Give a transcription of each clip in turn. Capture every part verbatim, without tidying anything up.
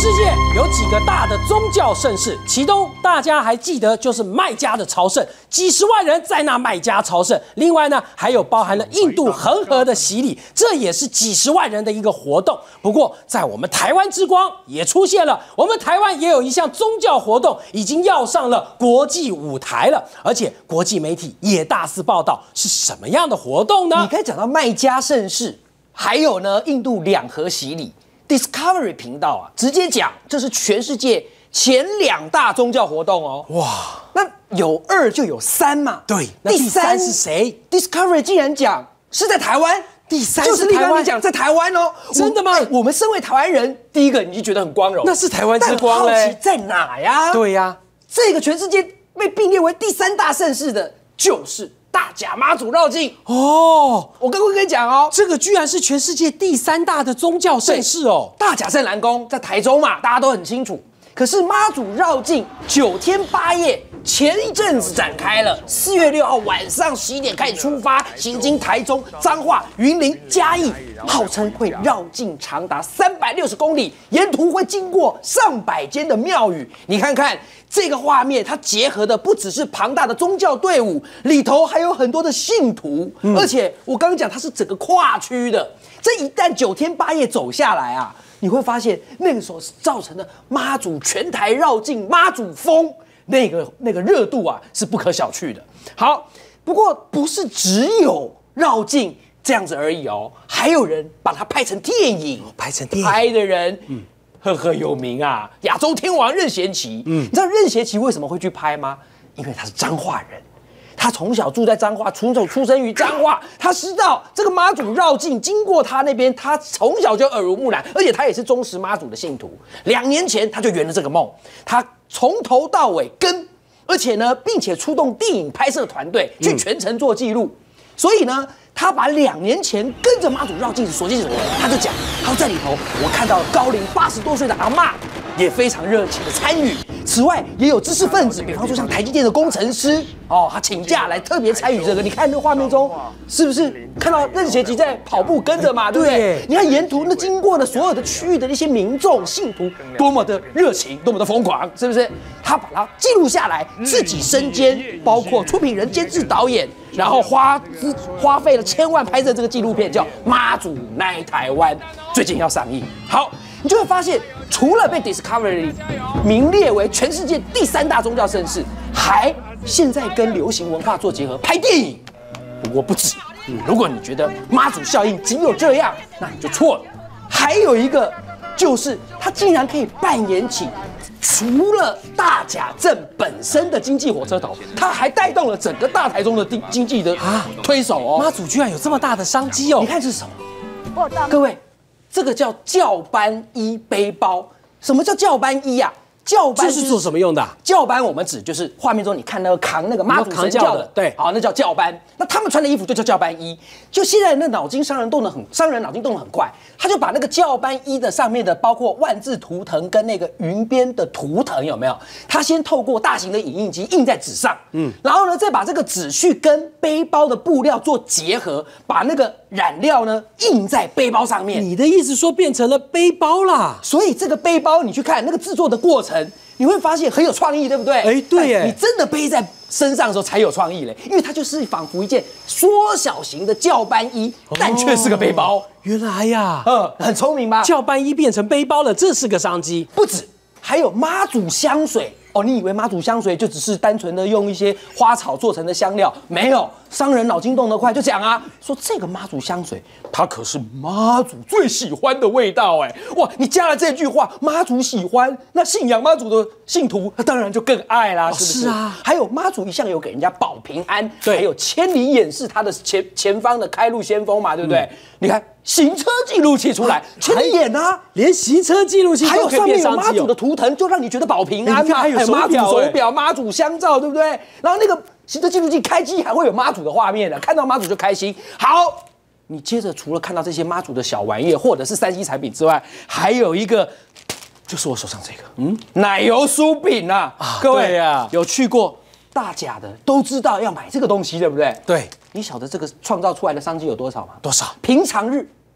世界有几个大的宗教盛事，其中大家还记得就是麦加的朝圣，几十万人在那麦加朝圣。另外呢，还有包含了印度恒河的洗礼，这也是几十万人的一个活动。不过，在我们台湾之光也出现了，我们台湾也有一项宗教活动已经要上了国际舞台了，而且国际媒体也大肆报道，是什么样的活动呢？ 你可以讲到麦加盛事，还有呢，印度两河洗礼。Discovery 频道啊，直接讲这是全世界前两大宗教活动哦。哇，那有二就有三嘛。 对，那第三是谁 ？Discovery 竟然讲是在台湾， 第三就是立刚你讲在台湾哦。 真的吗？ 我们身为台湾人，第一个你就觉得很光荣， 那是台湾之光嘞。 但好奇在哪呀？ 对呀， 这个全世界被并列为第三大盛事的，就是大甲妈祖绕境哦。我刚刚跟你讲哦， 这个居然是全世界第三大的宗教盛事哦。 大甲镇澜宫在台中嘛，大家都很清楚。可是妈祖绕境九天八夜，前一阵子展开了，四月六号晚上十一点开始出发，行经台中、彰化、云林、嘉义，号称会绕境长达三百六十公里，沿途会经过上百间的庙宇。你看看这个画面，它结合的不只是庞大的宗教队伍，里头还有很多的信徒，嗯、而且我刚刚讲它是整个跨区的。这一旦九天八夜走下来啊，你会发现那个所造成的妈祖全台绕境妈祖风，那个那个热度啊是不可小觑的。好，不过不是只有绕境这样子而已哦，还有人把它拍成电影， 拍成电影拍的人，嗯，赫赫有名啊，亚洲天王任贤齐。嗯，你知道任贤齐为什么会去拍吗？因为他是彰化人。他从小住在彰化，从小出生于彰化，他知道这个妈祖绕境经过他那边，他从小就耳濡目染，而且他也是忠实妈祖的信徒。两年前他就圆了这个梦，他从头到尾跟，而且呢，并且出动电影拍摄团队去全程做记录。嗯、所以呢，他把两年前跟着妈祖绕境所见所闻，他就讲，他说在里头我看到高龄八十多岁的阿嬷也非常热情的参与。此外，也有知识分子，比方说像台积电的工程师哦，他请假来特别参与这个。你看那画面中，是不是看到任贤齐在跑步跟着嘛？对不对？你看沿途那经过的所有的区域的那些民众信徒，多么的热情，多么的疯狂，是不是？他把它记录下来，自己身兼包括出品人、监制、导演，然后花花费了千万拍摄这个纪录片，叫《妈祖奈台湾》，最近要上映。好。你就会发现，除了被 Discovery 名列为全世界第三大宗教盛事，还现在跟流行文化做结合，拍电影。不过不止，嗯、如果你觉得妈祖效应仅有这样，那你就错了。还有一个，就是它竟然可以扮演起除了大甲镇本身的经济火车头，它还带动了整个大台中的经经济的啊推手哦。 妈祖居然有这么大的商机哦！ 你看这是什么？各位。这个叫教班衣背包。什么叫教班衣呀、啊？教班、 就是、这是做什么用的、啊？ 教班我们指就是画面中你看那个扛那个妈祖神教的， 对， 好，那叫教班。那他们穿的衣服就叫教班衣。就现在那脑筋商人动得很，商人脑筋动得很快，他就把那个教班衣的上面的包括万字图腾跟那个云边的图腾有没有？他先透过大型的影印机印在纸上，嗯，然后呢再把这个纸去跟背包的布料做结合，把那个染料呢印在背包上面。 你的意思说变成了背包啦？ 所以这个背包你去看那个制作的过程。你会发现很有创意，对不对？ 哎，对耶！ 你真的背在身上的时候才有创意嘞，因为它就是仿佛一件缩小型的教班衣，哦、但却是个背包。 原来呀， 嗯，很聪明吧？ 教班衣变成背包了，这是个商机。 不止，还有妈祖香水哦。你以为妈祖香水就只是单纯的用一些花草做成的香料？没有，商人脑筋动得快，就讲啊，说这个妈祖香水，它可是妈祖最喜欢的味道哎！哇，你加了这句话，妈祖喜欢，那信仰妈祖的信徒，那当然就更爱啦，是不是？ 是啊。 还有妈祖一向有给人家保平安， 对， 还有千里眼是他的前前方的开路先锋嘛，对不对？嗯、你看行车记录器出来，千里眼啊， 连行车记录器还有上面有妈祖的图腾，就让你觉得保平安嘛。 还有妈祖手表、妈祖香皂，对不对？然后那个行车记录器开机还会有妈祖的画面的，看到妈祖就开心。好。你接着除了看到这些妈祖的小玩意或者是三 C 产品之外，还有一个，就是我手上这个，嗯，奶油酥饼啊！啊各位呀、啊，有去过大甲的都知道要买这个东西，对不对？ 对， 你晓得这个创造出来的商机有多少吗？ 多少？ 平常日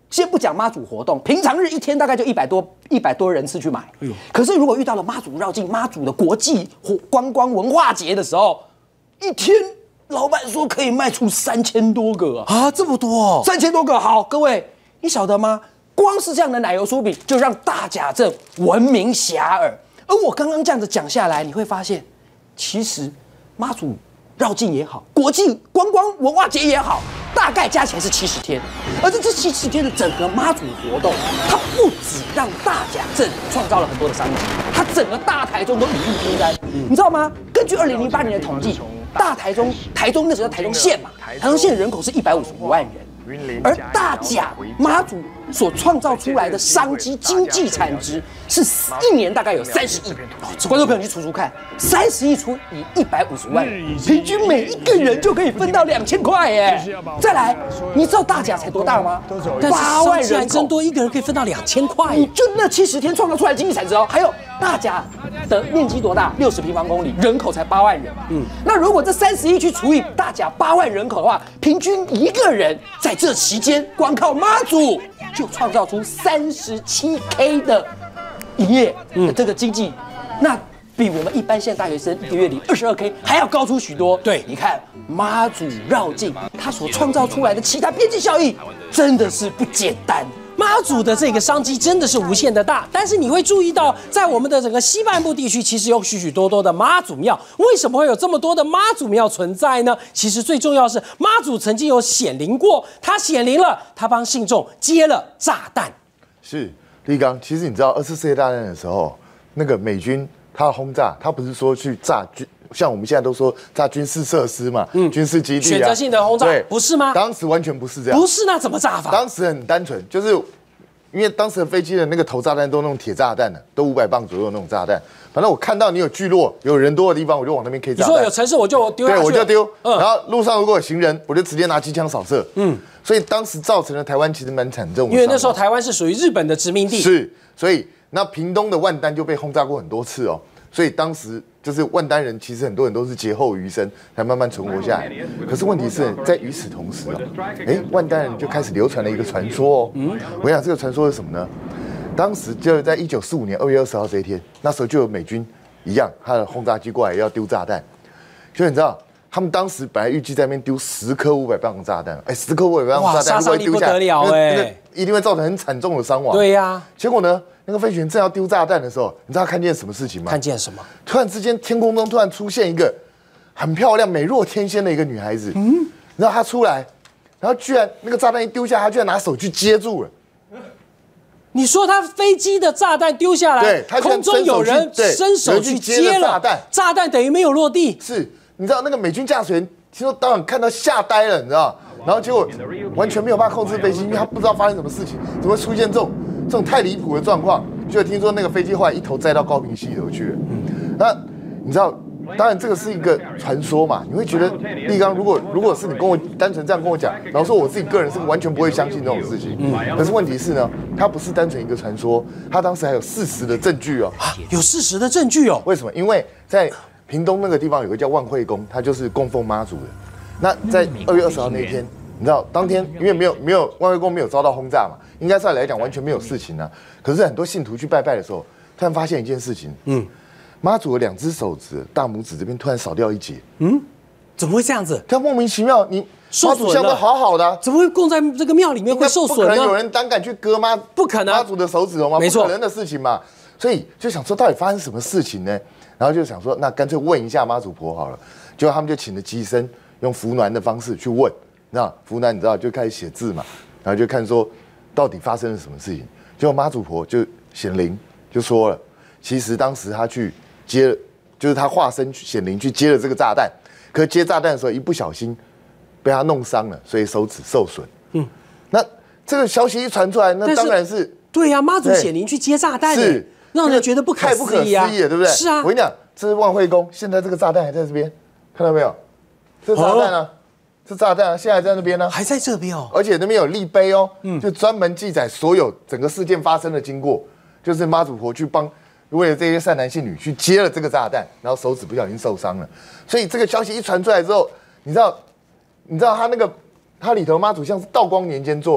先不讲妈祖活动，平常日一天大概就一百多一百多人次去买。可是如果遇到了妈祖绕境、妈祖的国际观光文化节的时候，一天老板说可以卖出三千多个啊！ 啊，这么多哦， 三千多个。好，各位，你晓得吗？光是这样的奶油酥饼，就让大甲镇闻名遐迩。而我刚刚这样子讲下来，你会发现，其实妈祖绕境也好，国际观光文化节也好，大概加起来是七十天。而在这七十天的整个妈祖活动，它不只让大甲镇创造了很多的商机，它整个大台中都雨露均沾。你知道吗？根据二零零八年的统计，大台中台中那时候台中县嘛，台中县人口是一百五十五万人。而大甲妈祖所创造出来的商机经济产值是一年大概有三十亿，观众朋友去除除看，三十亿除以一百五十万人，平均每一个人就可以分到两千块耶！再来，你知道大甲才多大吗？八万人口， 真多，一个人可以分到两千块， 你就那七十天创造出来的经济产值哦。还有大甲的面积多大？六十平方公里，人口才八万人。嗯，那如果这三十亿去除以大甲八万人口的话，平均一个人在这期间，光靠妈祖就创造出三十七 K 的营业的这个经济，那比我们一般现在大学生一个月领二十二 K 还要高出许多。 对， 你看妈祖绕境，它所创造出来的其他边际效益真的是不简单。 妈祖的这个商机真的是无限的大，但是你会注意到，在我们的整个西半部地区，其实有许许多多的妈祖庙。为什么会有这么多的妈祖庙存在呢？其实最重要的是，妈祖曾经有显灵过，他显灵了，他帮信众接了炸弹。 是立刚，其实你知道二次世界大战的时候，那个美军他的轰炸，他不是说去炸军，像我们现在都说炸军事设施嘛，嗯，军事基地、啊， 选择性的轰炸， 对， 不是吗？ 当时完全不是这样， 不是，那怎么炸法？ 当时很单纯，就是因为当时的飞机的那个投炸弹都那种铁炸弹的，都五百磅左右的那种炸弹。反正我看到你有聚落、有人多的地方，我就往那边 K 炸弹。 你说有城市我就丢下去， 对，我就丢。 嗯， 然后路上如果有行人，我就直接拿机枪扫射。嗯，所以当时造成了台湾其实蛮惨重的， 因为那时候台湾是属于日本的殖民地。 是，所以那屏东的万丹就被轰炸过很多次哦。所以当时就是万丹人，其实很多人都是劫后余生才慢慢存活下来。可是问题是在与此同时哦，哎，万丹人就开始流传了一个传说哦。嗯，我跟你讲这个传说是什么呢？当时就在一九四五年二月二十号这一天，那时候就有美军一样，他的轰炸机过来要丢炸弹，就你知道。他们当时本来预计在那边丢十颗五百磅的炸弹，哎，十颗五百磅的炸弹如果丢下来，那那一定会造成很惨重的伤亡。 对呀、啊， 结果呢，那个飞行员正要丢炸弹的时候，你知道他看见什么事情吗？ 看见什么？ 突然之间，天空中突然出现一个很漂亮、美若天仙的一个女孩子。嗯，然后她出来，然后居然那个炸弹一丢下，她居然拿手去接住了。 你说他飞机的炸弹丢下来， 对， 空中有人伸手去接了炸弹，炸弹等于没有落地。 是。你知道那个美军驾驶员，听说当然看到吓呆了，你知道，然后结果完全没有办法控制飞机，因为他不知道发生什么事情，怎么会出现这种这种太离谱的状况？就听说那个飞机后来一头栽到高屏溪流去了。那你知道，当然这个是一个传说嘛，你会觉得立刚，如果如果是你跟我单纯这样跟我讲，然后说我自己个人是完全不会相信这种事情。嗯，可是问题是呢，它不是单纯一个传说，它当时还有事实的证据哦。 啊，有事实的证据哦。 为什么？因为在屏东那个地方有个叫万惠宫，它就是供奉妈祖的。那在二月二十号那一天，你知道当天因为没有没有万惠宫没有遭到轰炸嘛，应该上来讲完全没有事情啊。可是很多信徒去拜拜的时候，突然发现一件事情，嗯，妈祖的两只手指大拇指这边突然少掉一截， 嗯，怎么会这样子？ 他莫名其妙，你妈祖像都好好的、啊， 怎么会供在这个庙里面会受损呢？ 不可能有人胆敢去割妈， 不可能妈祖的手指头吗？ 没错， 不可能的事情嘛。所以就想说，到底发生什么事情呢？然后就想说，那干脆问一下妈祖婆好了。结果他们就请了乩身，用扶鸾的方式去问。那扶鸾你知道就开始写字嘛，然后就看说到底发生了什么事情。结果妈祖婆就显灵，就说了，其实当时他去接了，就是他化身显灵去接了这个炸弹，可接炸弹的时候一不小心被他弄伤了，所以手指受损。嗯，那这个消息一传出来，那当然是对呀、啊，妈祖显灵去接炸弹是。让人觉得不可太不可思议了，对不对？ 是啊， 我跟你讲，这是万惠宫，现在这个炸弹还在这边，看到没有？这炸弹啊，这炸弹啊，现在还在那边呢， 还在这边哦。 而且那边有立碑哦，嗯，就专门记载所有整个事件发生的经过，就是妈祖婆去帮为了这些善男信女去接了这个炸弹，然后手指不小心受伤了。所以这个消息一传出来之后，你知道，你知道他那个他里头妈祖像是道光年间做的。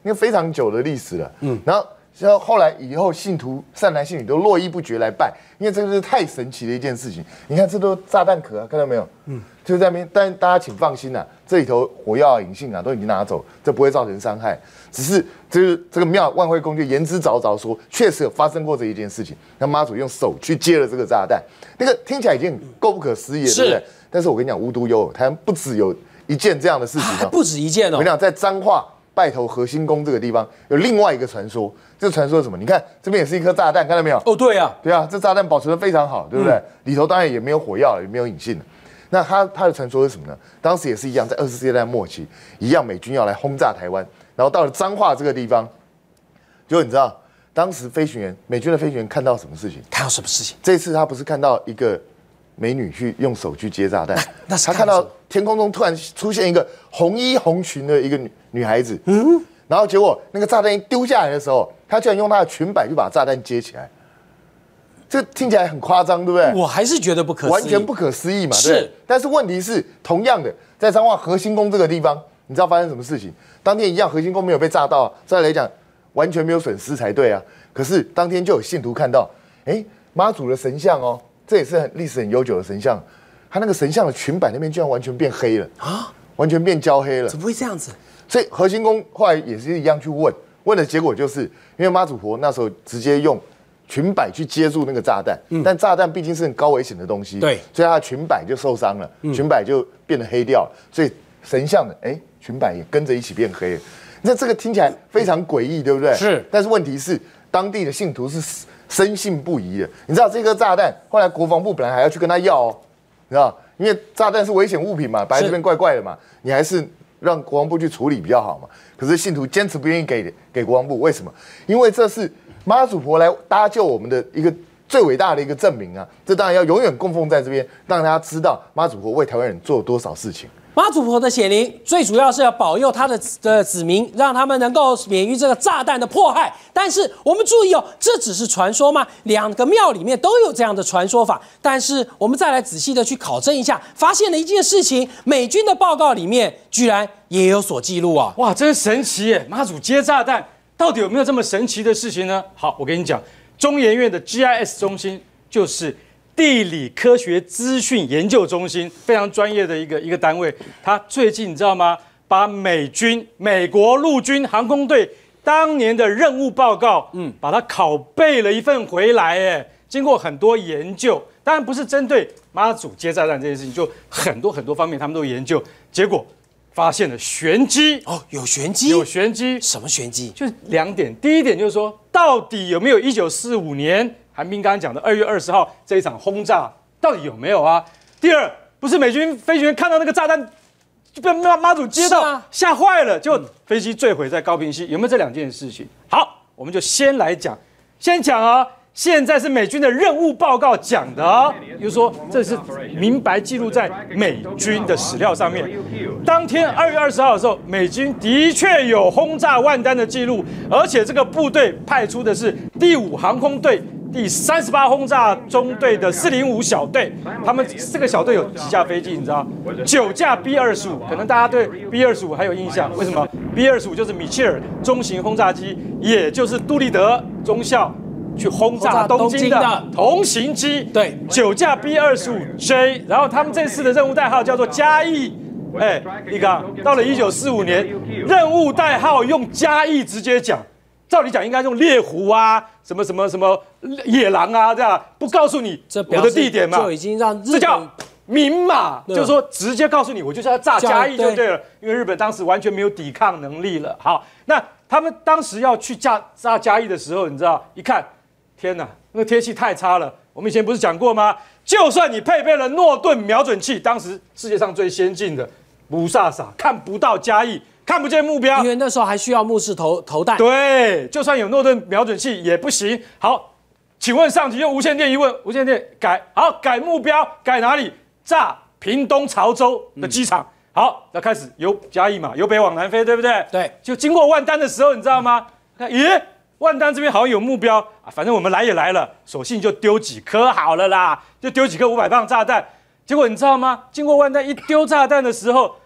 因为非常久的历史了。嗯，然后像后来以后信徒善男信女都络绎不绝来拜，因为这个是太神奇的一件事情。你看这都炸弹壳啊，看到没有？嗯，就在那边。但大家请放心啊，这里头火药啊、引信啊都已经拿走，这不会造成伤害。只是这个这个庙万惠宫就言之凿凿说，确实有发生过这一件事情。那妈祖用手去接了这个炸弹，那个听起来已经够不可思议了，对不对？但是我跟你讲，无独有偶，台湾不只有一件这样的事情哦， 不止一件哦。 我跟你讲，在彰化拜头核心宫这个地方，有另外一个传说。这个传说是什么？你看这边也是一颗炸弹，看到没有？ 哦，对啊， 对啊，这炸弹保存得非常好，对不对？嗯、里头当然也没有火药了，也没有引信了。那它它的传说是什么呢？当时也是一样，在二次世界大战末期，一样美军要来轰炸台湾，然后到了彰化这个地方，结果你知道，当时飞行员美军的飞行员看到什么事情？ 看到什么事情？ 这次他不是看到一个美女去用手去接炸弹， 那是他看到天空中突然出现一个红衣红裙的一个女女孩子，嗯，然后结果那个炸弹一丢下来的时候，他居然用他的裙摆就把炸弹接起来。这听起来很夸张，对不对？ 我还是觉得不可思议， 完全不可思议嘛。 是， 对。但是问题是，同样的，在彰化核心宫这个地方，你知道发生什么事情？当天一样，核心宫没有被炸到，照理来讲完全没有损失才对啊。可是当天就有信徒看到，哎，妈祖的神像哦，这也是很历史很悠久的神像，他那个神像的裙摆那边居然完全变黑了啊，完全变焦黑了。 怎么会这样子？ 所以核心宫后来也是一样去问，问的结果就是因为妈祖婆那时候直接用裙摆去接住那个炸弹，嗯、但炸弹毕竟是很高危险的东西， 对， 所以他的裙摆就受伤了，嗯、裙摆就变得黑掉了，所以神像的哎裙摆也跟着一起变黑了。那这个听起来非常诡异，对不对？ 是。 但是问题是，当地的信徒是深信不疑的。你知道这颗炸弹，后来国防部本来还要去跟他要哦，你知道，因为炸弹是危险物品嘛，摆在这边怪怪的嘛，你还是让国防部去处理比较好嘛。可是信徒坚持不愿意给给国防部，为什么？因为这是妈祖婆来搭救我们的一个最伟大的一个证明啊！这当然要永远供奉在这边，让大家知道妈祖婆为台湾人做了多少事情。 妈祖婆的显灵最主要是要保佑她的的子民，让他们能够免于这个炸弹的迫害。但是我们注意哦，这只是传说吗？两个庙里面都有这样的传说法。但是我们再来仔细的去考证一下，发现了一件事情：美军的报告里面居然也有所记录啊！ 哇，真神奇耶！妈祖接炸弹，到底有没有这么神奇的事情呢？好，我跟你讲，中研院的 G I S 中心就是地理科学资讯研究中心，非常专业的一个一个单位。他最近你知道吗？把美军、美国陆军航空队当年的任务报告，嗯，把它拷贝了一份回来。哎，经过很多研究，当然不是针对妈祖接炸弹这件事情，就很多很多方面他们都研究，结果发现了玄机。 哦，有玄机， 有玄机。 什么玄机？ 就是两点。第一点就是说，到底有没有一九四五年？韩冰刚刚讲的二月二十号这一场轰炸到底有没有啊？第二，不是美军飞行员看到那个炸弹就被妈妈祖接到吓坏了，就飞机坠毁在高屏溪，有没有这两件事情？好，我们就先来讲，先讲啊。现在是美军的任务报告讲的哦，也就是说这是明白记录在美军的史料上面。当天二月二十号的时候，美军的确有轰炸万丹的记录，而且这个部队派出的是第五航空队第三十八轰炸中队的四零五小队，他们这个小队有几架飞机，你知道？九架 B 二十五，可能大家对 B 二十五还有印象，为什么 ？B 二十五就是米切尔中型轰炸机，也就是杜立德中校去轰炸东京的同型机， 对， 九架 B 二十五 J， 然后他们这次的任务代号叫做嘉义。哎，你看，到了一九四五年，任务代号用嘉义直接讲，照理讲应该用猎狐啊，什么什么什么野狼啊，这样不告诉你我的地点嘛， 就已经让日本这叫明码，就是说直接告诉你，我就是要炸嘉义就对了，因为日本当时完全没有抵抗能力了。好，那他们当时要去炸炸嘉义的时候，你知道，一看。天哪，那个天气太差了。我们以前不是讲过吗？就算你配备了诺顿瞄准器，当时世界上最先进的，不飒飒，看不到嘉义，看不见目标， 因为那时候还需要目视投投弹。 对，就算有诺顿瞄准器也不行。好，请问上级用无线电一问，无线电改，好，改目标，改哪里？炸屏东潮州的机场。嗯、好，要开始由嘉义嘛，由北往南飞，对不对？ 对。 就经过万丹的时候，你知道吗？看，咦？万丹这边好像有目标啊，反正我们来也来了，索性就丢几颗好了啦，就丢几颗五百磅炸弹。结果你知道吗？经过万丹一丢炸弹的时候，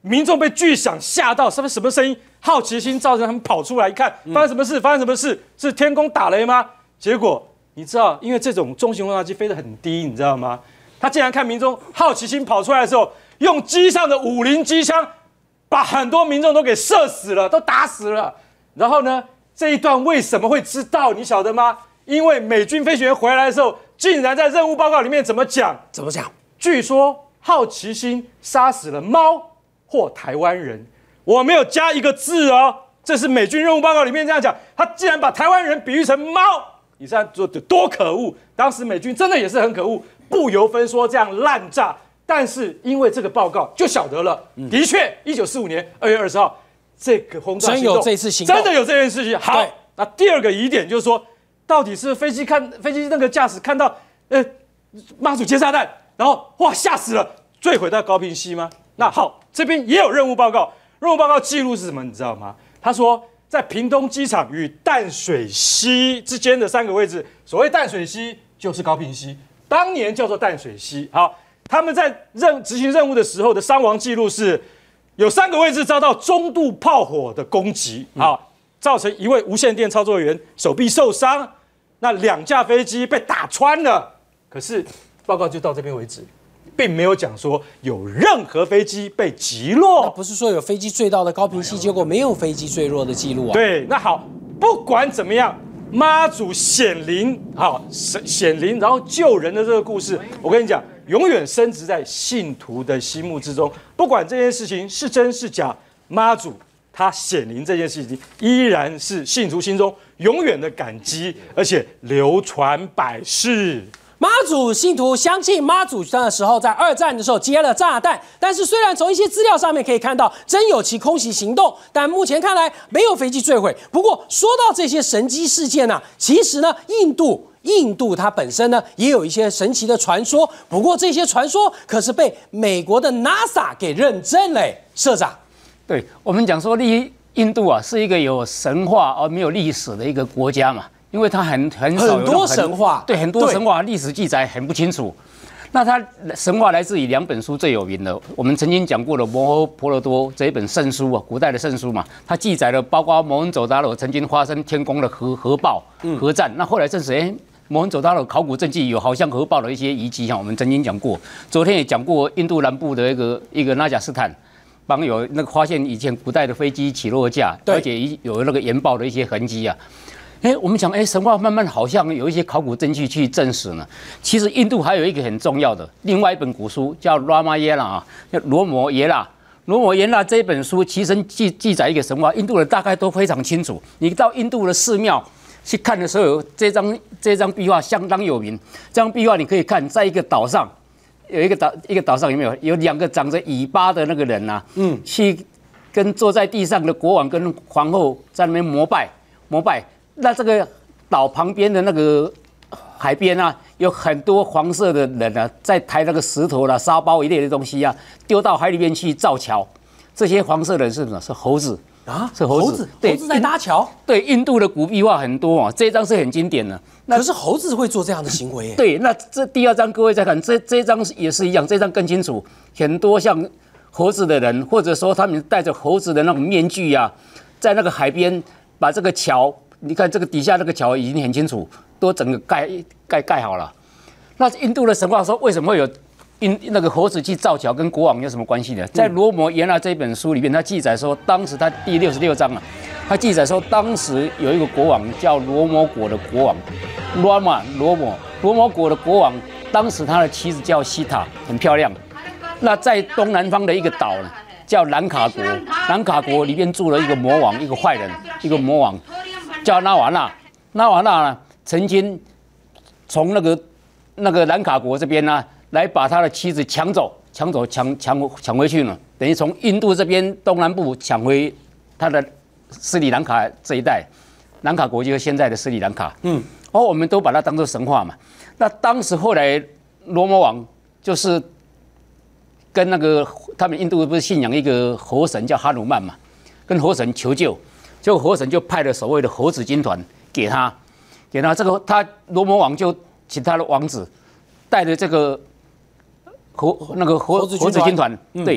民众被巨响吓到，什么什么声音？好奇心造成他们跑出来一看，发生什么事？发生什么事？是天空打雷吗？结果你知道，因为这种中型轰炸机飞得很低，你知道吗？他竟然看民众好奇心跑出来的时候，用机上的五零机枪把很多民众都给射死了，都打死了。然后呢，这一段为什么会知道？你晓得吗？因为美军飞行员回来的时候，竟然在任务报告里面怎么讲？ 怎么讲？ 据说好奇心杀死了猫或台湾人。我没有加一个字哦，这是美军任务报告里面这样讲。他竟然把台湾人比喻成猫，你知道做的多可恶？当时美军真的也是很可恶，不由分说这样滥炸。但是因为这个报告就晓得了，嗯、的确，一九四五年二月二十号，这个轰炸行动真有这次行动， 真的有这件事情。好，那第二个疑点就是说，到底是飞机看飞机那个驾驶看到呃妈祖接炸弹，然后哇吓死了，坠毁到高屏溪吗？那好，这边也有任务报告。任务报告记录是什么？你知道吗？他说，在屏东机场与淡水溪之间的三个位置，所谓淡水溪就是高屏溪，当年叫做淡水溪。好，他们在任执行任务的时候的伤亡记录是，有三个位置遭到中度炮火的攻击，好，造成一位无线电操作员手臂受伤，那两架飞机被打穿了。可是报告就到这边为止。并没有讲说有任何飞机被击落， 那不是说有飞机坠到了高屏溪，结果没有飞机坠落的记录啊？ 对，那好，不管怎么样，妈祖显灵，好显灵，然后救人的这个故事，我跟你讲，永远深植在信徒的心目之中。不管这件事情是真是假，妈祖他显灵这件事情，依然是信徒心中永远的感激，而且流传百世。 妈祖信徒相信妈祖的时候，在二战的时候接了炸弹，但是虽然从一些资料上面可以看到真有其空袭行动，但目前看来没有飞机坠毁。不过说到这些神机事件呢、啊，其实呢，印度印度它本身呢也有一些神奇的传说，不过这些传说可是被美国的 NASA 给认证嘞。社长， 对我们讲说，印印度啊是一个有神话而没有历史的一个国家嘛。因为它很很少有很多神话， 对很多神话历史记载很不清楚。那它神话来自于两本书最有名的，我们曾经讲过的《摩诃婆罗多》这一本圣书啊，古代的圣书嘛，它记载了包括摩亨佐达罗曾经发生天宫的核核爆、核战。那后来证实，哎，摩亨佐达罗考古证据有好像核爆的一些遗迹哈，我们曾经讲过。昨天也讲过印度南部的一个一个纳贾斯坦。邦有那个发现以前古代的飞机起落架，而且有那个研爆的一些痕迹啊。哎，我们讲，哎，神话慢慢好像有一些考古证据去证实呢。其实印度还有一个很重要的另外一本古书，叫《拉玛耶拉》啊，叫《罗摩耶拉》。《罗摩耶拉》这本书其实记记载一个神话，印度人大概都非常清楚。你到印度的寺庙去看的时候，这张这张壁画相当有名。这张壁画你可以看，在一个岛上，有一个岛一个岛上有没有有两个长着尾巴的那个人啊？嗯，去跟坐在地上的国王跟皇后在那边膜拜膜拜。那这个岛旁边的那个海边啊，有很多黄色的人啊，在抬那个石头啦、沙包一类的东西啊，丢到海里面去造桥。这些黄色的人是什么？是猴子啊， 是猴子。 猴子，猴子在搭桥。 对，印度的古壁画很多啊，这一张是很经典的。 可是猴子会做这样的行为耶？ 对，那这第二张各位再看，这这张也是一样，这张更清楚，很多像猴子的人，或者说他们戴着猴子的那种面具啊，在那个海边把这个桥。你看这个底下那个桥已经很清楚，都整个盖盖盖好了。那印度的神话说，为什么会有印那个猴子去造桥，跟国王有什么关系呢？在《罗摩耶那》这本书里面，他记载说，当时他第六十六章啊，他记载说，当时有一个国王叫罗摩国的国王，罗马罗摩罗摩国的国王，当时他的妻子叫西塔，很漂亮。那在东南方的一个岛呢，叫兰卡国，兰卡国里面住了一个魔王，一个坏人，一个魔王。叫纳瓦纳，纳瓦纳呢，曾经从那个那个兰卡国这边呢，来把他的妻子抢走，抢走，抢抢抢回去呢，等于从印度这边东南部抢回他的斯里兰卡这一带，兰卡国就是现在的斯里兰卡。嗯，哦，我们都把它当作神话嘛。那当时后来罗摩王就是跟那个他们印度不是信仰一个猴神叫哈努曼嘛，跟猴神求救。结果猴神就派了所谓的猴子军团给他，给他这个他罗摩王就请他的王子带着这个猴那个猴猴子军团，对，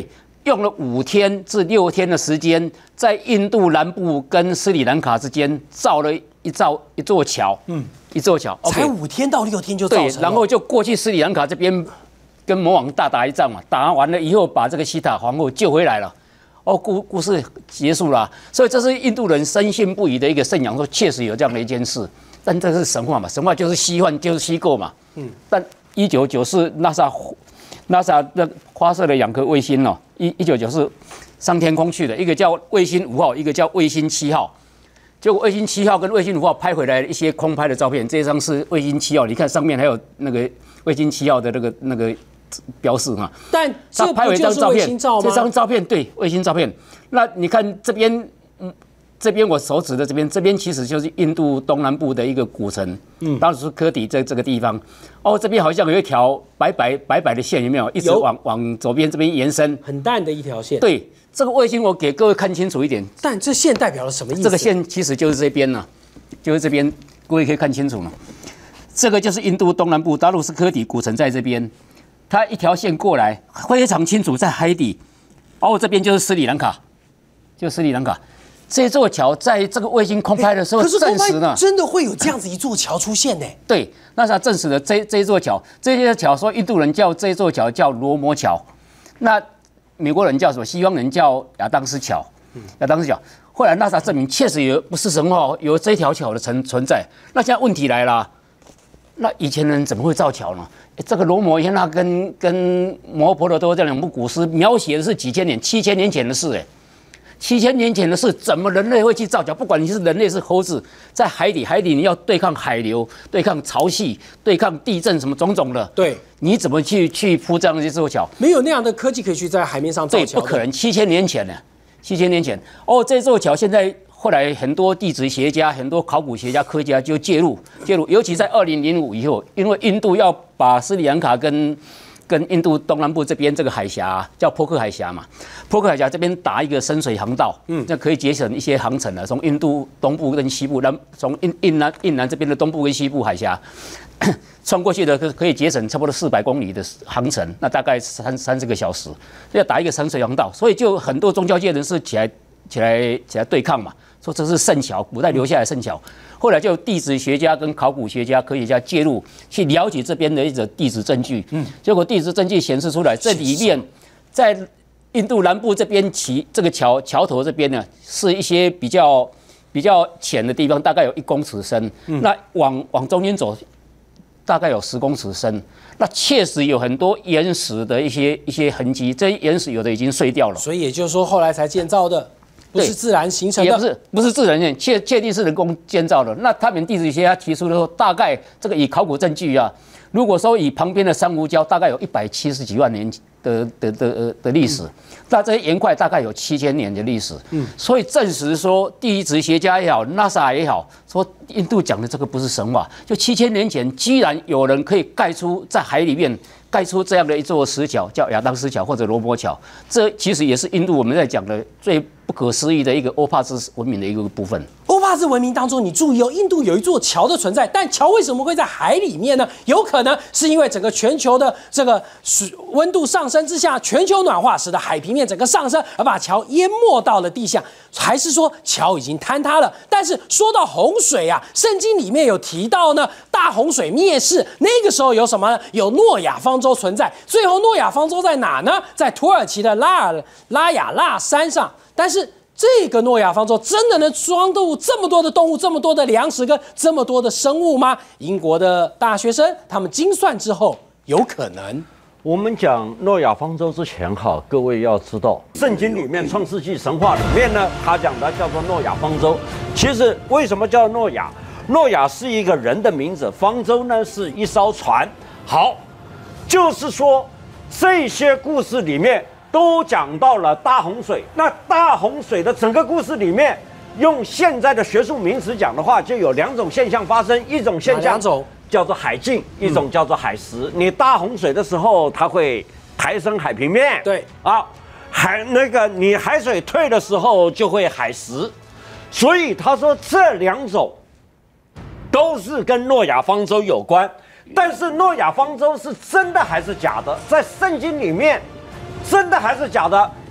用了五天至六天的时间，在印度南部跟斯里兰卡之间造了一造一座桥，嗯，一座桥， 才五天到六天就造成了。 对，然后就过去斯里兰卡这边跟魔王大打一仗嘛，打完了以后把这个西塔皇后救回来了。哦，故故事结束了，所以这是印度人深信不疑的一个信仰，说确实有这样的一件事。但这是神话嘛，神话就是虚幻，就是虚构嘛。嗯。但一九九四 NASA NASA 的发射了两颗卫星哦，一一九九四上天空去的，一个叫卫星五号，一个叫卫星七号。结果卫星七号跟卫星五号拍回来一些空拍的照片，这张是卫星七号，你看上面还有那个卫星七号的那个那个标示哈。 但这拍回一张照片， 这张照片对卫星照片。那你看这边，嗯。这边我手指的这边，这边其实就是印度东南部的一个古城，嗯，当时是科迪这这个地方。哦，这边好像有一条白白白白的线，有没有？一直往往左边这边延伸， 很淡的一条线。 对，这个卫星我给各位看清楚一点。 但这线代表了什么意思？ 这个线其实就是这边呢、啊，就是这边，各位可以看清楚嘛。这个就是印度东南部，大陆是科迪古城在这边，它一条线过来非常清楚，在海底。哦，这边就是斯里兰卡，就是斯里兰卡。这座桥在这个卫星空拍的时候证实了， 真的会有这样子一座桥出现呢？ 对，那他证实了这这一座桥，这座桥说印度人叫这座桥叫罗摩桥，那美国人叫什么？西方人叫亚当斯桥，亚当斯桥。后来 NASA 证明确实有不是神话，有这条桥的存存在。那现在问题来了，那以前人怎么会造桥呢？这个罗摩衍那跟跟摩诃婆罗多这两部古诗描写的是几千年、七千年前的事，哎。七千年前的事，怎么人类会去造桥？不管你是人类是猴子，在海底，海底你要对抗海流、对抗潮汐、对抗地震，什么种种的。 对， 你怎么去去铺这样的一座桥？ 没有那样的科技可以去在海面上造桥。 对，不可能。七千年前呢？七千年前，哦，这座桥现在后来很多地质学家、很多考古学家、科学家就介入介入，尤其在二零零五以后，因为印度要把斯里兰卡跟跟印度东南部这边这个海峡叫波克海峡嘛，波克海峡这边打一个深水航道，嗯，这可以节省一些航程了。从印度东部跟西部，南从印印南印南这边的东部跟西部海峡穿过去的，可以节省差不多四百公里的航程，那大概三三十个小时，要打一个深水航道，所以就很多宗教界人士起来起来起来对抗嘛，说这是圣桥，古代留下来的圣桥。后来就有地质学家跟考古学家、科学家介入，去了解这边的一种地质证据。嗯，结果地质证据显示出来，这里面在印度南部这边起这个桥桥头这边呢，是一些比较比较浅的地方，大概有一公尺深。嗯、那往往中间走，大概有十公尺深。那确实有很多岩石的一些一些痕迹，这些岩石有的已经碎掉了。 所以也就是说，后来才建造的。不是自然形成的， 也不是不是自然建，确确定是人工建造的。那他们地质学家提出的说，大概这个以考古证据啊，如果说以旁边的珊瑚礁，大概有一百七十几万年的的的的历史，嗯、那这些岩块大概有七千年的历史。嗯，所以证实说，地质学家也好 ，NASA 也好，说印度讲的这个不是神话，就七千年前，居然有人可以盖出在海里面。盖出这样的一座石桥，叫亚当斯桥或者罗摩桥，这其实也是印度我们在讲的最不可思议的一个欧帕兹文明的一个部分。 欧帕兹文明当中，你注意哦，印度有一座桥的存在，但桥为什么会在海里面呢？有可能是因为整个全球的这个水温度上升之下，全球暖化使得海平面整个上升，而把桥淹没到了地下，还是说桥已经坍塌了？但是说到洪水啊，圣经里面有提到呢，大洪水灭世，那个时候有什么呢？有诺亚方舟存在。最后诺亚方舟在哪呢？在土耳其的拉尔拉雅纳山上。但是这个诺亚方舟真的能装入这么多的动物、这么多的粮食跟这么多的生物吗？英国的大学生他们精算之后，有可能。 我们讲诺亚方舟之前哈，各位要知道，圣经里面《创世纪》神话里面呢，他讲的叫做诺亚方舟。其实为什么叫诺亚？诺亚是一个人的名字，方舟呢是一艘船。好，就是说这些故事里面都讲到了大洪水。那大洪水的整个故事里面，用现在的学术名词讲的话，就有两种现象发生，一种现象两种叫做海境，一种叫做海蚀。你大洪水的时候，它会抬升海平面， 对啊，海那个你海水退的时候就会海蚀。所以他说这两种都是跟诺亚方舟有关。但是诺亚方舟是真的还是假的？在圣经里面，真的还是假的？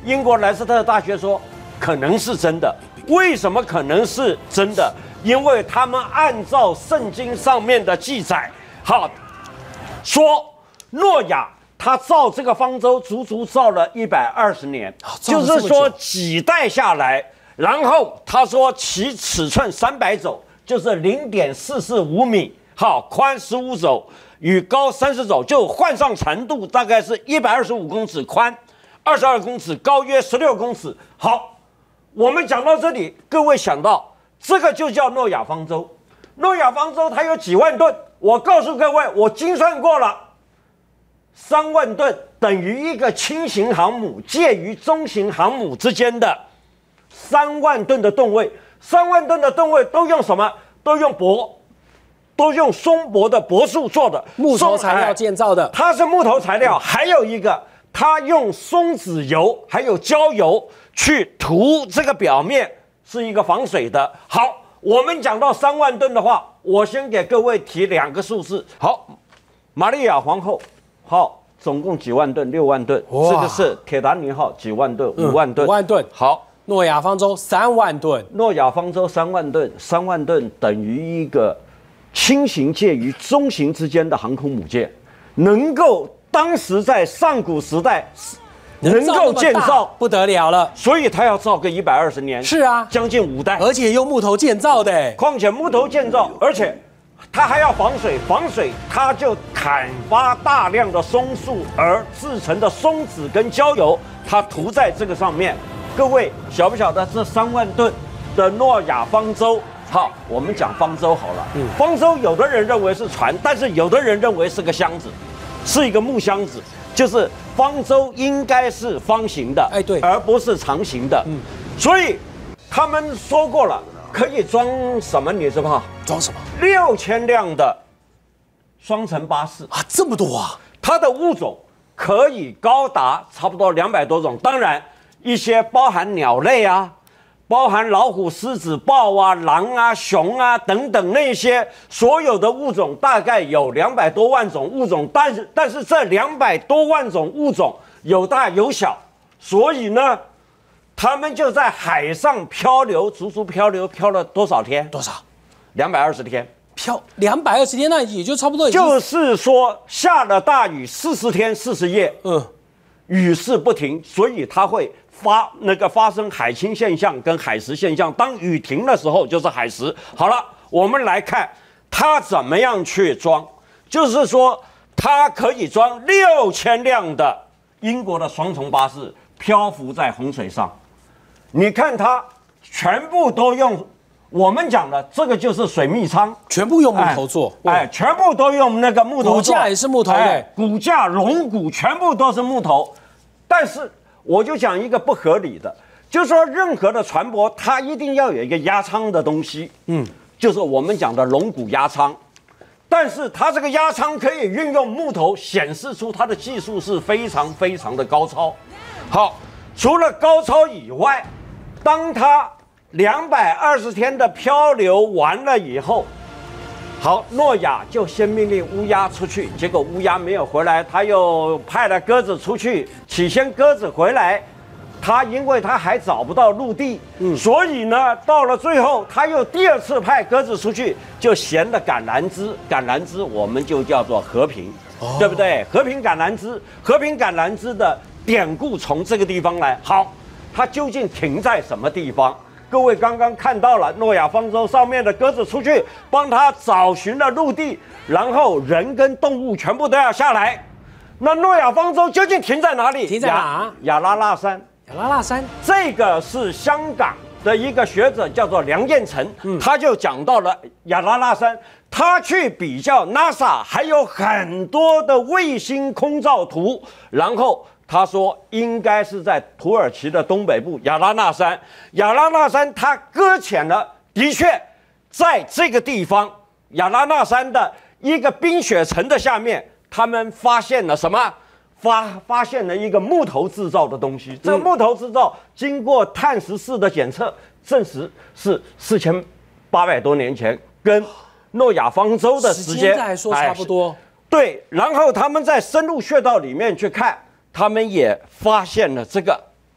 英国莱斯特大学说可能是真的。为什么可能是真的？因为他们按照圣经上面的记载，好说诺亚他造这个方舟足足造了一百二十年，就是说几代下来。然后他说其尺寸三百肘，就是零点四四五米，好，宽十五肘，与高三十肘，就换上长度大概是一百二十五公尺，宽二十二公尺，高约十六公尺。好。我们讲到这里，各位想到这个就叫诺亚方舟。诺亚方舟它有几万吨？我告诉各位，我精算过了，三万吨等于一个轻型航母介于中型航母之间的三万吨的吨位。三万吨的吨位都用什么？都用柏，都用松柏的柏树做的， 木头材料建造的。 它是木头材料，还有一个，它用松子油还有焦油。去涂这个表面是一个防水的。好，我们讲到三万吨的话，我先给各位提两个数字。好，玛利亚皇后号总共几万吨？六万吨。这个是铁达尼号几万吨？五万吨。 五万吨。 好， 诺亚方舟三万吨。 诺亚方舟三万吨，三万吨等于一个轻型介于中型之间的航空母舰，能够当时在上古时代。能够建造不得了了， 所以他要造个一百二十年， 是啊， 将近五代， 而且用木头建造的， 况且木头建造，而且它还要防水，防水它就砍伐大量的松树而制成的松子跟焦油，它涂在这个上面。各位晓不晓得这三万吨的诺亚方舟？好，我们讲方舟好了，嗯，方舟有的人认为是船，但是有的人认为是个箱子，是一个木箱子。就是方舟应该是方形的， 哎对， 而不是长形的。嗯，所以他们说过了，可以装什么？你知道吗？ 装什么？ 六千辆的双层巴士啊，这么多啊！ 它的物种可以高达差不多两百多种，当然一些包含鸟类啊。包含老虎、狮子、豹啊、狼啊、熊啊等等那些所有的物种，大概有两百多万种物种，但是但是这两百多万种物种有大有小，所以呢，他们就在海上漂流，足足漂流漂了多少天？ 多少？ 两百二十天。 漂两百二十天，那也就差不多。 就是说下了大雨四十天四十夜， 嗯， 雨势不停，所以它会。发那个发生海青现象跟海蚀现象，当雨停的时候就是海蚀。好了，我们来看它怎么样去装，就是说它可以装六千辆的英国的双层巴士漂浮在洪水上。你看它全部都用我们讲的这个就是水密舱， 全部用木头做， 哎，哎全部都用那个木头做， 骨架也是木头的， 哎、骨架、龙骨全部都是木头，但是。我就讲一个不合理的，就是说任何的船舶它一定要有一个压舱的东西，嗯，就是我们讲的龙骨压舱，但是它这个压舱可以运用木头，显示出它的技术是非常非常的高超。好，除了高超以外，当它两百二十天的漂流完了以后。好，诺亚就先命令乌鸦出去，结果乌鸦没有回来，他又派了鸽子出去。起先鸽子回来，他因为他还找不到陆地，嗯，所以呢，到了最后他又第二次派鸽子出去，就衔了橄榄枝，橄榄枝我们就叫做和平，哦、对不对？和平橄榄枝，和平橄榄枝的典故从这个地方来。好，它究竟停在什么地方？各位刚刚看到了诺亚方舟上面的鸽子出去帮他找寻了陆地，然后人跟动物全部都要下来。那诺亚方舟究竟停在哪里？ 停在哪？ 亚拉腊山。 亚拉腊山， 这个是香港的一个学者叫做梁彦成，嗯、他就讲到了亚拉腊山，他去比较 NASA 还有很多的卫星空照图，然后。他说应该是在土耳其的东北部亚拉纳山，亚拉纳山它搁浅了，的确在这个地方亚拉纳山的一个冰雪层的下面，他们发现了什么？发发现了一个木头制造的东西。这个木头制造经过碳十四的检测，证实是四千八百多年前，跟诺亚方舟的时间来说差不多。 对，然后他们在深入穴道里面去看。他们也发现了这个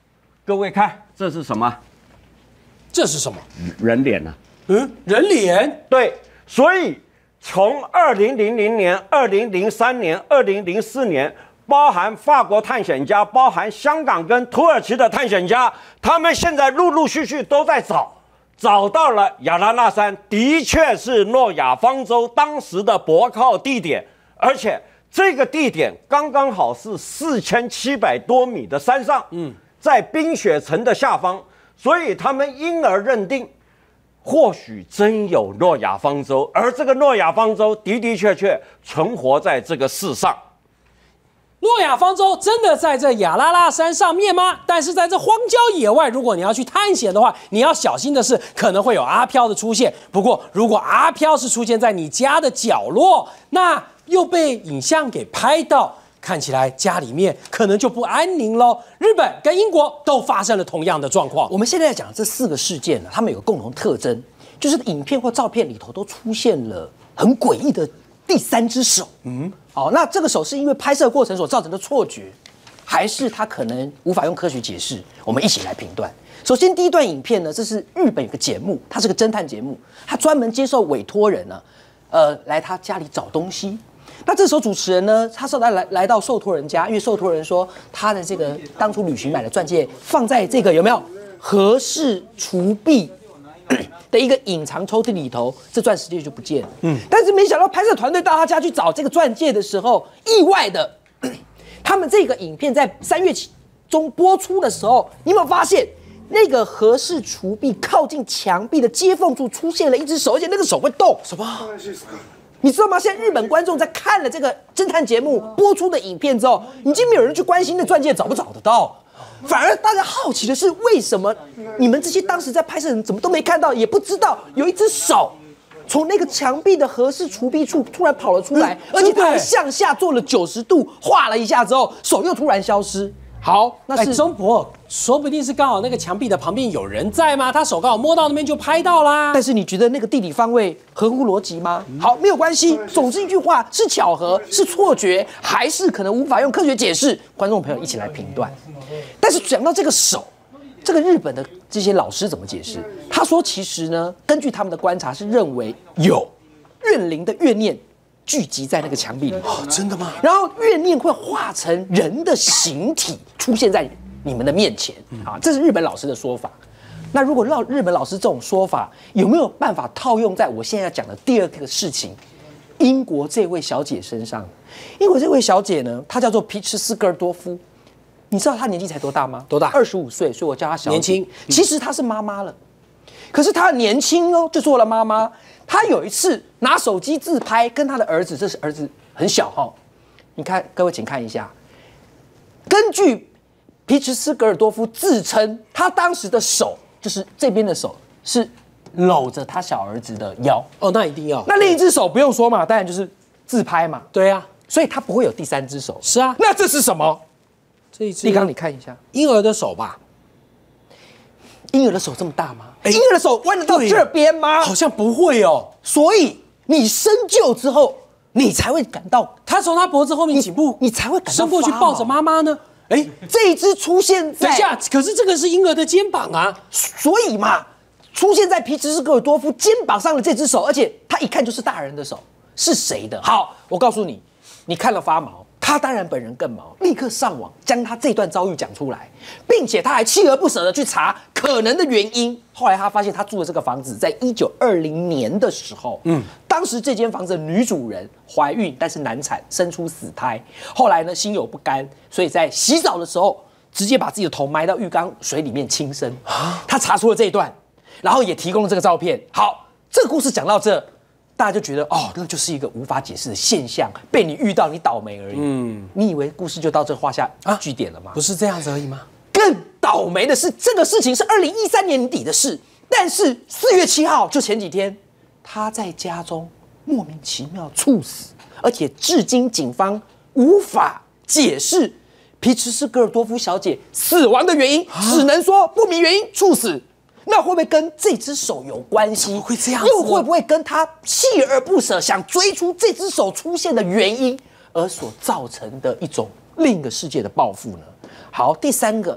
各位看这是什么？ 这是什么？ 人脸啊。 嗯，人脸。 对，所以从二零零零年、二零零三年、二零零四年，包含法国探险家、包含香港跟土耳其的探险家，他们现在陆陆续续都在找。找到了亚拉腊山，的确是诺亚方舟当时的泊靠地点，而且这个地点刚刚好是四千七百多米的山上，嗯，在冰雪层的下方，所以他们因而认定，或许真有诺亚方舟，而这个诺亚方舟的的确确存活在这个世上。 诺亚方舟真的在这亚拉腊山上面吗？但是在这荒郊野外，如果你要去探险的话，你要小心的是可能会有阿飘的出现。不过，如果阿飘是出现在你家的角落，那又被影像给拍到，看起来家里面可能就不安宁喽。日本跟英国都发生了同样的状况。 我们现在讲这四个事件呢，它们有个共同特征，就是影片或照片里头都出现了很诡异的第三只手。嗯。好，那这个手是因为拍摄过程所造成的错觉，还是它可能无法用科学解释？我们一起来评断。首先，第一段影片呢，这是日本有个节目，它是个侦探节目，它专门接受委托人呢，呃，来他家里找东西。那这时候主持人呢，他是来来来到受托人家，因为受托人说他的这个当初旅行买的钻戒放在这个有没有和氏除弊的一个隐藏抽屉里头，这钻石戒就不见了。嗯，但是没想到拍摄团队到他家去找这个钻戒的时候，意外的，他们这个影片在三月中播出的时候，你有没有发现那个和氏除弊靠近墙壁的接缝处出现了一只手，而且那个手会动？什么？你知道吗？现在日本观众在看了这个侦探节目播出的影片之后，已经没有人去关心那钻戒找不找得到。反而大家好奇的是，为什么你们这些当时在拍摄的人怎么都没看到，也不知道有一只手从那个墙壁的和氏除弊处突然跑了出来，而且它还向下做了九十度画了一下之后，手又突然消失。好，那是中博，说不定是刚好那个墙壁的旁边有人在吗？他手刚好摸到那边就拍到啦。 但是你觉得那个地理方位合乎逻辑吗？好，没有关系。总之一句话，是巧合，是错觉，还是可能无法用科学解释？观众朋友一起来评断。但是讲到这个手，这个日本的这些老师怎么解释？他说，其实呢，根据他们的观察是认为有怨灵的怨念聚集在那个墙壁里。 哦，真的吗？ 然后怨念会化成人的形体出现在你们的面前啊，这是日本老师的说法。那如果绕日本老师这种说法，有没有办法套用在我现在要讲的第二个事情，英国这位小姐身上？英国这位小姐呢，她叫做皮茨斯格尔多夫。你知道她年纪才多大吗？ 多大？ 二十五岁，所以我叫她小姐。 年轻。 其实她是妈妈了，可是她年轻哦，就做了妈妈。她有一次拿手机自拍，跟她的儿子，这是儿子很小哈、哦，你看各位请看一下，根据皮茨斯格尔多夫自称，他当时的手就是这边的手是搂着他小儿子的腰。 哦，那一定要。 那另一只手不用说嘛，当然就是自拍嘛。 对啊， 所以他不会有第三只手。 是啊， 那这是什么？ 这一只立刚，你看一下， 婴儿的手吧？ 婴儿的手这么大吗？婴儿的手弯得到这边吗？ 好像不会哦。 所以你深究之后，你才会感到他从他脖子后面颈部， 你才会感到伸过去抱着妈妈呢。哎， 这一只出现在， 等一下，可是这个是婴儿的肩膀啊， 所以嘛，出现在皮茨斯格尔多夫肩膀上的这只手，而且他一看就是大人的手，是谁的？好，我告诉你，你看了发毛，他当然本人更毛，立刻上网将他这段遭遇讲出来，并且他还锲而不舍的去查可能的原因。后来他发现他住的这个房子，在一九二零年的时候，嗯，当时这间房子的女主人怀孕，但是难产，生出死胎。后来呢，心有不甘，所以在洗澡的时候，直接把自己的头埋到浴缸水里面轻生。他查出了这一段，然后也提供了这个照片。好，这个故事讲到这，大家就觉得哦，那就是一个无法解释的现象，被你遇到，你倒霉而已。嗯，你以为句事就到这画下句点了吗？ 不是这样子而已吗？ 更倒霉的是，这个事情是二零一三年底的事，但是四月七号，就前几天，他在家中莫名其妙猝死，而且至今警方无法解释皮茨斯格尔多夫小姐死亡的原因，只能说不明原因猝死。那会不会跟这只手有关系？ 怎么会这样子？ 又会不会跟他锲而不舍想追出这只手出现的原因，而所造成的一种另一个世界的报复呢？好，第三个，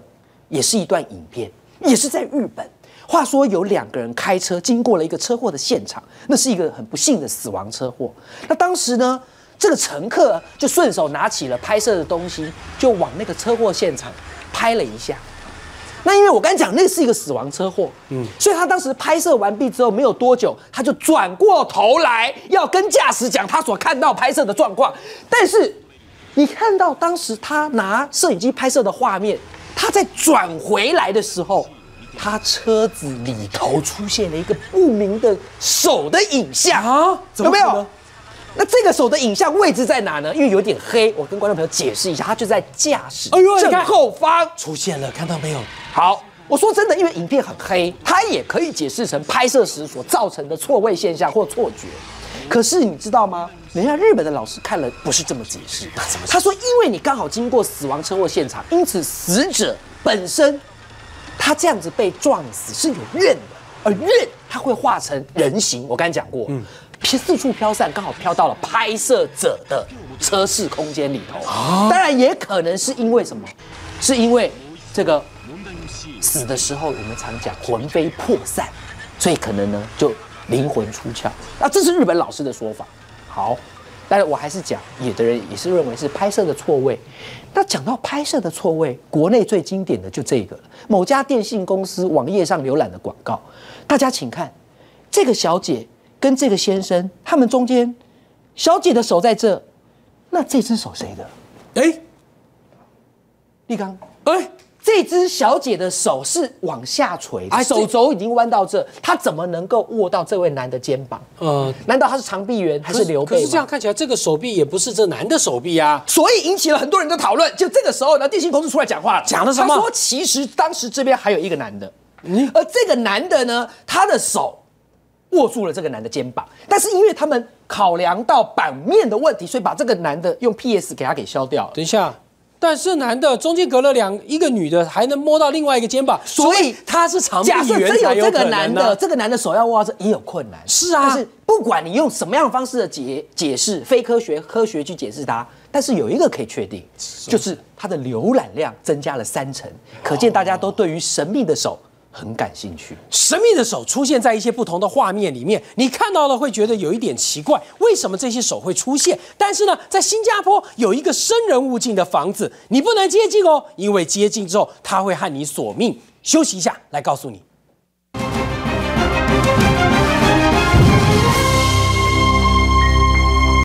也是一段影片，也是在日本。话说有两个人开车经过了一个车祸的现场，那是一个很不幸的死亡车祸。那当时呢，这个乘客就顺手拿起了拍摄的东西，就往那个车祸现场拍了一下。那因为我刚才讲那是一个死亡车祸，嗯，所以他当时拍摄完毕之后没有多久，他就转过头来要跟驾驶讲他所看到拍摄的状况。但是你看到当时他拿摄影机拍摄的画面，他在转回来的时候，他车子里头出现了一个不明的手的影像啊，有没有？那这个手的影像位置在哪呢？因为有点黑，我跟观众朋友解释一下，它就在驾驶正后方出现了，看到没有？ 好，我说真的，因为影片很黑，它也可以解释成拍摄时所造成的错位现象或错觉。可是你知道吗？人家日本的老师看了不是这么解释，他说，因为你刚好经过死亡车祸现场，因此死者本身他这样子被撞死是有怨的，而怨它会化成人形。我刚才讲过，嗯。四处飘散，刚好飘到了拍摄者的车室空间里头。当然，也可能是因为什么？是因为这个死的时候，我们常讲魂飞魄散，所以可能呢就灵魂出窍。那这是日本老师的说法。好，但是我还是讲，有的人也是认为是拍摄的错位。那讲到拍摄的错位，国内最经典的就这个了，某家电信公司网页上浏览的广告。大家请看，这个小姐跟这个先生，他们中间，小姐的手在这，那这只手谁的？哎，立刚，哎，这只小姐的手是往下垂，哎，手肘已经弯到这，她怎么能够握到这位男的肩膀？呃，难道他是长臂猿还是刘备？ 可是这样看起来，这个手臂也不是这男的手臂啊， 所以引起了很多人的讨论。就这个时候呢，电信公司出来讲话了， 讲了什么？ 他说，其实当时这边还有一个男的，嗯，而这个男的呢，他的手握住了这个男的肩膀，但是因为他们考量到版面的问题，所以把这个男的用 P S 给他给消掉了。 等一下，但是男的中间隔了两一个女的，还能摸到另外一个肩膀， 所以他是长臂假设猿才有可能、啊、 真有这个男的，这个男的手要握到这也有困难。 是啊， 但是不管你用什么样的方式的解解释，非科学科学去解释它，但是有一个可以确定，就是它的浏览量增加了三成，可见大家都对于神秘的手很感兴趣。 神秘的手出现在一些不同的画面里面，你看到了会觉得有一点奇怪，为什么这些手会出现？但是呢，在新加坡有一个生人勿近的房子，你不能接近哦，因为接近之后它会和你索命。休息一下，来告诉你。